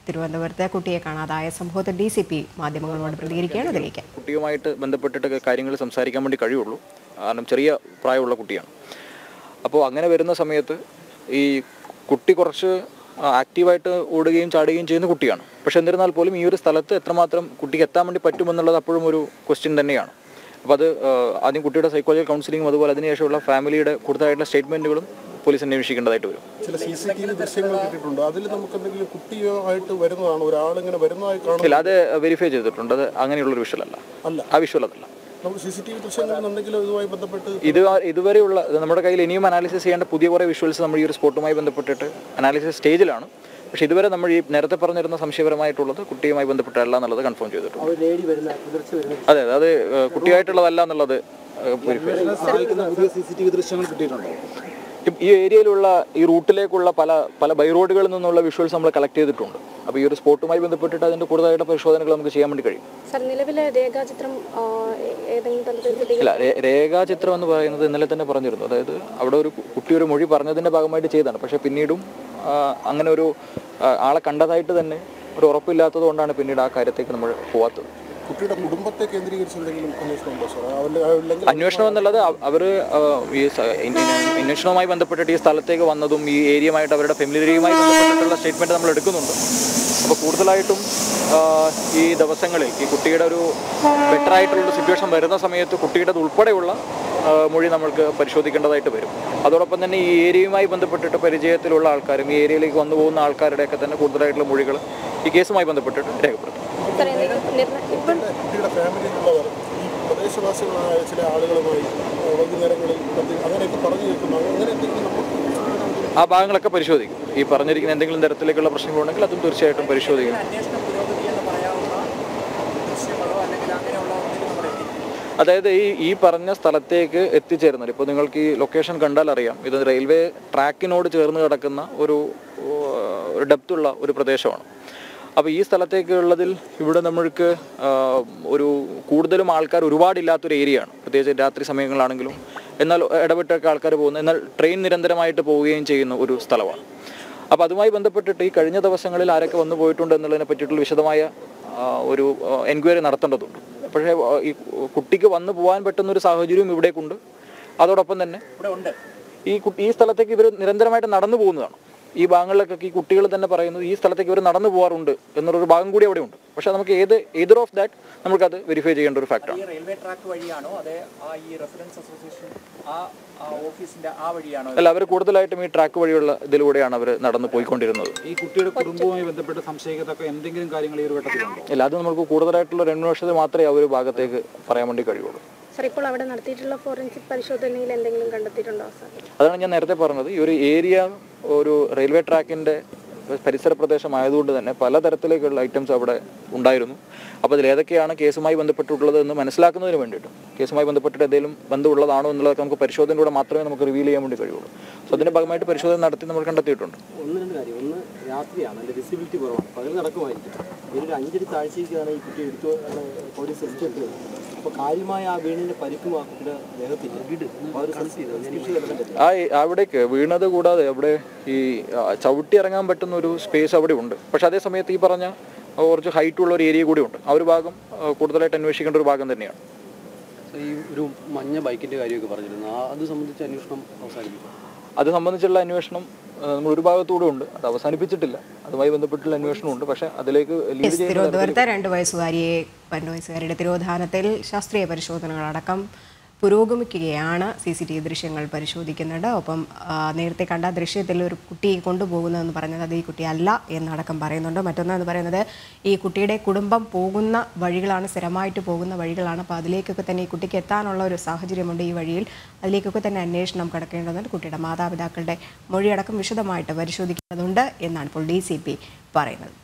തിരുവനന്തപുരത്തെ കുട്ടിയെ കാണാതായ സംഭവത്തിൽ DCP മാധ്യമങ്ങളോട് പ്രതികരിക്കുകയാണ്. അതിലേക്ക് കുട്ടിയുമായിട്ട് ബന്ധപ്പെട്ടിട്ട് കാര്യങ്ങൾ സംസാരിക്കാൻ വേണ്ടി കഴിയുള്ളൂ. കാരണം ചെറിയ പ്രായമുള്ള കുട്ടിയാണ്. അപ്പോൾ അങ്ങനെ വരുന്ന സമയത്ത് ഈ കുട്ടി കുറച്ച് ആക്റ്റീവായിട്ട് ഓടുകയും ചാടുകയും ചെയ്യുന്ന കുട്ടിയാണ്. പക്ഷെ എന്നിരുന്നാൽ പോലും ഈ ഒരു സ്ഥലത്ത് എത്രമാത്രം കുട്ടിക്ക് എത്താൻ വേണ്ടി പറ്റുമെന്നുള്ളത് അപ്പോഴും ഒരു ക്വസ്റ്റ്യൻ തന്നെയാണ്. അപ്പോൾ അത് ആദ്യം കുട്ടിയുടെ സൈക്കോളജിക്കൽ കൗൺസിലിംഗും അതുപോലെ അതിനുശേഷമുള്ള ഫാമിലിയുടെ കൂടുതലായിട്ടുള്ള സ്റ്റേറ്റ്മെൻറ്റുകളും പോലീസ് അന്വേഷിക്കേണ്ടതായിട്ട് വരും. ചില CCTV ദൃശ്യങ്ങൾ കിട്ടിയിട്ടുണ്ട്. അതിൽ നമുക്ക് എന്തെങ്കിലും കുട്ടിയായിട്ട് വരുന്നതാണ് ഒരാളിങ്ങനെ വരുന്നതായി കാണുന്നത്? ഇല്ല, അത് വെരിഫൈ ചെയ്തിട്ടുണ്ട്. അത് അങ്ങനെയുള്ളൊരു വിഷ്വൽ അല്ല. ആ വിഷ്വൽ അതല്ല. നമുക്ക് CCTV ദൃശ്യങ്ങളുണ്ടെങ്കിലും ഇതുമായി ബന്ധപ്പെട്ട് ഇതുവരെയുള്ള നമ്മുടെ കയ്യിൽ ഇനിയും അനാലിസിസ് ചെയ്യേണ്ട പുതിയ കുറേ വിഷ്വൽസ് നമ്മൾ ഈ ഒരു സ്പോട്ടുമായി ബന്ധപ്പെട്ടിട്ട് അനാലിസിസ് സ്റ്റേജിലാണ്. പക്ഷേ ഇതുവരെ നമ്മൾ ഈ നേരത്തെ പറഞ്ഞിരുന്ന സംശയപരമായിട്ടുള്ളത് കുട്ടിയുമായി ബന്ധപ്പെട്ടല്ല എന്നുള്ളത് കൺഫേം ചെയ്തിട്ടുണ്ട്. അതെ, അത് കുട്ടിയായിട്ടുള്ളതല്ല എന്നുള്ളത് CCTV ദൃശ്യങ്ങൾ കിട്ടിയിട്ടുണ്ട്. ഈ ഏരിയയിലുള്ള ഈ റൂട്ടിലേക്കുള്ള പല ബൈ റോഡുകളിൽ നിന്നുള്ള വിഷ്വൽസ് നമ്മൾ കളക്ട് ചെയ്തിട്ടുണ്ട്. അപ്പോൾ ഈ ഒരു സ്പോട്ടുമായി ബന്ധപ്പെട്ടിട്ട് അതിൻ്റെ കൂടുതലായിട്ട് പരിശോധനകൾ നമുക്ക് ചെയ്യാൻ വേണ്ടി കഴിയും. ഇല്ല, രേഖാചിത്രം എന്ന് പറയുന്നത് ഇന്നലെ തന്നെ പറഞ്ഞിരുന്നു. അതായത് അവിടെ ഒരു കുട്ടി ഒരു മൊഴി പറഞ്ഞതിൻ്റെ ഭാഗമായിട്ട് ചെയ്തതാണ്. പക്ഷേ പിന്നീടും അങ്ങനെ ഒരു ആളെ കണ്ടതായിട്ട് തന്നെ ഒരു ഉറപ്പില്ലാത്തത് കൊണ്ടാണ് പിന്നീട് ആ കാര്യത്തേക്ക് നമ്മൾ പോവാത്തത്. കുട്ടിയുടെ കുടുംബത്തെ കേന്ദ്രീകരിച്ച് എന്തെങ്കിലും അന്വേഷണം എന്നുള്ളത് അവർ ഈ അന്വേഷണവുമായി ബന്ധപ്പെട്ടിട്ട് ഈ സ്ഥലത്തേക്ക് വന്നതും ഈ ഏരിയയുമായിട്ട് അവരുടെ ഫെമിലിയറുമായി ബന്ധപ്പെട്ടിട്ടുള്ള സ്റ്റേറ്റ്മെൻറ്റ് നമ്മൾ എടുക്കുന്നുണ്ട്. അപ്പോൾ കൂടുതലായിട്ടും ഈ ദിവസങ്ങളിൽ ഈ കുട്ടിയുടെ ഒരു ബെറ്റർ ആയിട്ടുള്ള സിറ്റുവേഷൻ വരുന്ന സമയത്ത് കുട്ടിയുടെ ഉൾപ്പെടെയുള്ള മൊഴി നമ്മൾക്ക് പരിശോധിക്കേണ്ടതായിട്ട് വരും. അതോടൊപ്പം തന്നെ ഈ ഏരിയയുമായി ബന്ധപ്പെട്ടിട്ട് പരിചയത്തിലുള്ള ആൾക്കാരും ഈ ഏരിയയിലേക്ക് വന്നു പോകുന്ന ആൾക്കാരുടെയൊക്കെ തന്നെ കൂടുതലായിട്ടുള്ള മൊഴികൾ ഈ കേസുമായി ബന്ധപ്പെട്ടിട്ട് രേഖപ്പെടുത്തും. കുട്ടിയുടെ ഫാമിലിയിലുള്ളവർ ഈ പ്രദേശവാസികളായ ചില ആളുകളുമായി വൈകുന്നേരങ്ങളിൽ അങ്ങനെയൊക്കെ പറഞ്ഞു കേൾക്കുന്നു. അങ്ങനെ എന്തെങ്കിലും ആ ഭാഗങ്ങളൊക്കെ പരിശോധിക്കും. ഈ പറഞ്ഞിരിക്കുന്ന എന്തെങ്കിലും തരത്തിലേക്കുള്ള പ്രശ്നങ്ങളുണ്ടെങ്കിൽ അതും തീർച്ചയായിട്ടും പരിശോധിക്കും. അതായത് ഈ പറഞ്ഞ സ്ഥലത്തേക്ക് എത്തിച്ചേരുന്നത് ഇപ്പോൾ നിങ്ങൾക്ക് ഈ ലൊക്കേഷൻ കണ്ടാൽ അറിയാം. ഇത് റെയിൽവേ ട്രാക്കിനോട് ചേർന്ന് കിടക്കുന്ന ഒരു ഡെപ്തുള്ള ഒരു പ്രദേശമാണ്. അപ്പോൾ ഈ സ്ഥലത്തേക്കുള്ളതിൽ ഇവിടെ നമ്മൾക്ക് ഒരു കൂടുതലും ആൾക്കാർ ഒരുപാടില്ലാത്തൊരു ഏരിയയാണ്. പ്രത്യേകിച്ച് രാത്രി സമയങ്ങളാണെങ്കിലും എന്നാൽ ഇടപെട്ടൊക്കെ ആൾക്കാർ പോകുന്ന, എന്നാൽ ട്രെയിൻ നിരന്തരമായിട്ട് പോവുകയും ചെയ്യുന്ന ഒരു സ്ഥലമാണ്. അപ്പോൾ അതുമായി ബന്ധപ്പെട്ടിട്ട് ഈ കഴിഞ്ഞ ദിവസങ്ങളിൽ ആരൊക്കെ വന്നു പോയിട്ടുണ്ട് എന്നുള്ളതിനെ പറ്റിയിട്ടുള്ള വിശദമായ ഒരു എൻക്വയറി നടത്തേണ്ടതുണ്ട്. പക്ഷേ ഈ കുട്ടിക്ക് വന്നു പോകാൻ പറ്റുന്നൊരു സാഹചര്യവും ഇവിടേക്കുണ്ട്. അതോടൊപ്പം തന്നെ ഈ സ്ഥലത്തേക്ക് ഇവർ നിരന്തരമായിട്ട് നടന്നു പോകുന്നതാണ്. ഈ ഭാഗങ്ങളിലൊക്കെ ഈ കുട്ടികൾ തന്നെ പറയുന്നത് ഈ സ്ഥലത്തേക്ക് ഇവർ നടന്നു പോകാറുണ്ട് എന്നുള്ളൊരു ഭാഗം കൂടി അവിടെ ഉണ്ട്. പക്ഷേ നമുക്ക് ഏതർ ഓഫ് ദാറ്റ് നമുക്കത് വെരിഫൈ ചെയ്യേണ്ട ഒരു ഫാക്ടറാണ്. അല്ല, അവർ കൂടുതലായിട്ടും ഈ ട്രാക്ക് വഴിയുള്ള ഇതിലൂടെയാണ് അവർ നടന്നു പോയിക്കൊണ്ടിരുന്നത്. ഈ കുട്ടിയുടെ കുടുംബവുമായി ബന്ധപ്പെട്ട് സംശയിക്കത്തക്ക എന്തെങ്കിലും കാര്യങ്ങൾ ഈ ഒരു ഘട്ടത്തിലുണ്ടോ? ഇല്ല, അത് നമുക്ക് കൂടുതലായിട്ടുള്ള ഒരു അന്വേഷണത്തിൽ മാത്രമേ ആ ഒരു ഭാഗത്തേക്ക് പറയാൻ വേണ്ടി കഴിയുള്ളൂ. ഇപ്പോൾ അവിടെ നടത്തിയിട്ടുള്ള ഫോറൻസിക് പരിശോധനയിൽ എന്തെങ്കിലും കണ്ടെത്തിയിട്ടുണ്ടോ? അതാണ് ഞാൻ നേരത്തെ പറഞ്ഞത്. ഈ ഒരു ഏരിയ ഒരു റെയിൽവേ ട്രാക്കിൻ്റെ പരിസര പ്രദേശമായതുകൊണ്ട് തന്നെ പലതരത്തിലേക്കുള്ള ഐറ്റംസ് അവിടെ ഉണ്ടായിരുന്നു. അപ്പോൾ അതിൽ ഏതൊക്കെയാണ് കേസുമായി ബന്ധപ്പെട്ടിട്ടുള്ളത് എന്ന് മനസ്സിലാക്കുന്നതിന് വേണ്ടിയിട്ടും കേസുമായി ബന്ധപ്പെട്ടിട്ട് എന്തെങ്കിലും ബന്ധമുള്ളതാണോ എന്നുള്ളതൊക്കെ നമുക്ക് പരിശോധനയിലൂടെ മാത്രമേ നമുക്ക് റിവീൽ ചെയ്യാൻ വേണ്ടി കഴിയുള്ളൂ. സോ അതിൻ്റെ ഭാഗമായിട്ട് പരിശോധന നടത്തി നമ്മൾ കണ്ടെത്തിയിട്ടുണ്ട്. രണ്ട് കാര്യം. ഒന്ന്, രാത്രിയാണ്, അതിൻ്റെ വിസിബിലിറ്റി കുറവാണ്. പകൽ നടക്കുമായിരിക്കും. ഇതിലൊരു 5 അടി താഴ്ചയ്ക്കാണ് ഈ കുട്ടി എടുത്തു പോലീസ് എടുത്തത്. അപ്പോൾ കാര്യമായ ആ വീണിൻ്റെ പരിക്കും ആ കുട്ടിയുടെ ദേഹത്തില്ല. അവിടേക്ക് വീണത് കൂടാതെ അവിടെ ഈ ചവിട്ടി ഇറങ്ങാൻ പറ്റുന്ന ഒരു സ്പേസ് അവിടെ ഉണ്ട്. പക്ഷെ അതേ സമയത്ത് ഈ പറഞ്ഞ കുറച്ച് ഹൈറ്റ് ഉള്ള ഒരു ഏരിയ കൂടി ഉണ്ട്. ആ ഒരു ഭാഗം കൂടുതലായിട്ട് അന്വേഷിക്കേണ്ട ഒരു ഭാഗം തന്നെയാണ്. ഈ ഒരു മഞ്ഞ ബൈക്കിൻ്റെ കാര്യമൊക്കെ പറഞ്ഞിരുന്നു. അത് സംബന്ധിച്ച് അന്വേഷണം അവസാനിപ്പിക്കും. അത് സംബന്ധിച്ചുള്ള അന്വേഷണം നമ്മൾ ഒരു ഭാഗത്തൂടെ ഉണ്ട്. അത് അവസാനിപ്പിച്ചിട്ടില്ല. അതുമായി ബന്ധപ്പെട്ടുള്ള അന്വേഷണമുണ്ട്. പക്ഷേ അതിലേക്ക് തിരുവനന്തപുരത്തെ 2 വയസ്സുകാരിയുടെ തിരോധാനത്തിൽ ശാസ്ത്രീയ പരിശോധനകളടക്കം പുരോഗമിക്കുകയാണ്. CCTV ദൃശ്യങ്ങൾ പരിശോധിക്കുന്നുണ്ട്. ഒപ്പം നേരത്തെ കണ്ട ദൃശ്യത്തിൽ ഒരു കുട്ടിയെ കൊണ്ടുപോകുന്നതെന്ന് പറഞ്ഞത് അത് ഈ കുട്ടിയല്ല എന്നടക്കം പറയുന്നുണ്ട്. മറ്റൊന്നെന്ന് പറയുന്നത് ഈ കുട്ടിയുടെ കുടുംബം പോകുന്ന വഴികളാണ്, സ്ഥിരമായിട്ട് പോകുന്ന വഴികളാണ്. അപ്പോൾ അതിലേക്കൊക്കെ തന്നെ ഈ കുട്ടിക്ക് എത്താനുള്ള ഒരു സാഹചര്യമുണ്ട്. ഈ വഴിയിൽ അതിലേക്കൊക്കെ തന്നെ അന്വേഷണം കടക്കേണ്ടതുണ്ട്. കുട്ടിയുടെ മാതാപിതാക്കളുടെ മൊഴിയടക്കം വിശദമായിട്ട് പരിശോധിക്കേണ്ടതുണ്ട് എന്നാണ് ഇപ്പോൾ DCP പറയുന്നത്.